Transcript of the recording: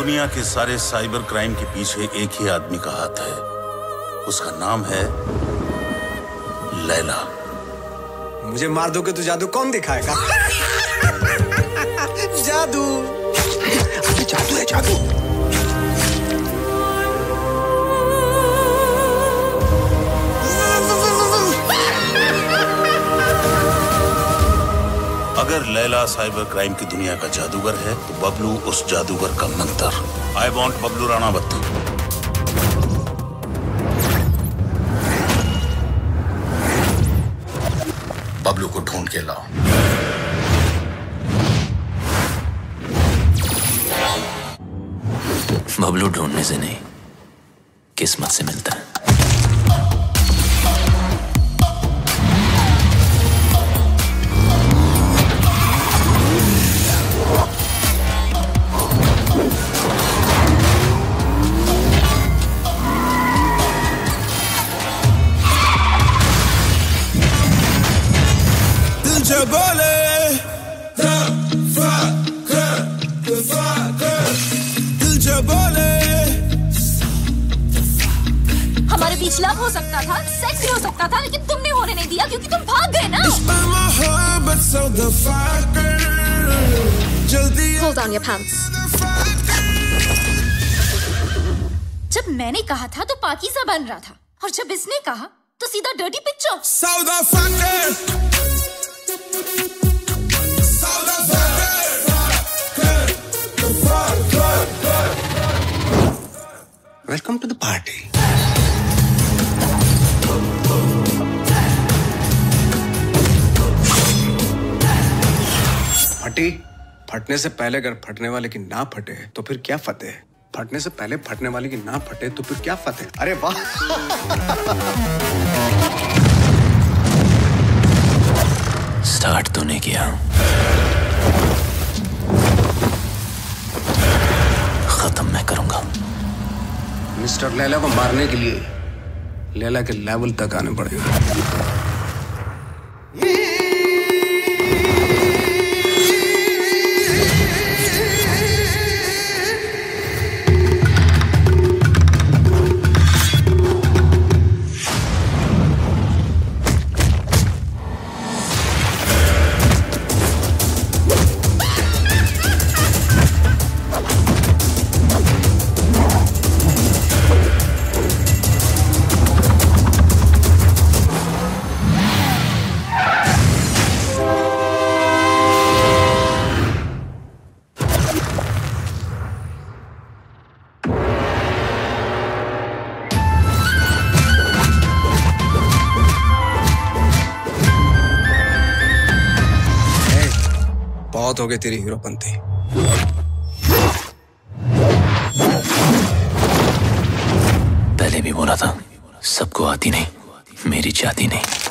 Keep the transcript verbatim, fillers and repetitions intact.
दुनिया के सारे साइबर क्राइम के पीछे एक ही आदमी का हाथ है। उसका नाम है लैला। मुझे मार दोगे तो जादू कौन दिखाएगा? जादू, अरे जादू है जादू। अगर लैला साइबर क्राइम की दुनिया का जादूगर है तो बबलू उस जादूगर का मंत्र। I want Bablu Ranawat. बबलू को ढूंढ के लाओ। बबलू ढूंढने से नहीं, किस्मत से मिलता है। बोले दिल जो बोले। हमारे बीच लव हो सकता था, सेक्स भी हो सकता था, लेकिन तुमने होने नहीं दिया क्योंकि तुम भाग गए ना। Hold on your pants. जब मैंने कहा था तो पाकीज़ा बन रहा था, और जब इसने कहा तो सीधा dirty picture. Welcome to the party. फटी, फटने से पहले अगर फटने वाले की ना फटे तो फिर क्या फतेह? फटने से पहले फटने वाले की ना फटे तो फिर क्या फतेह? अरे वाह। स्टार्ट तूने किया, खत्म मैं करूंगा। मिस्टर लैला को मारने के लिए लैला के लेवल तक आने पड़ेगा। बहुत हो गई तेरी हीरोपंती। पहले भी बोला था, सबको आती नहीं, मेरी जाती नहीं।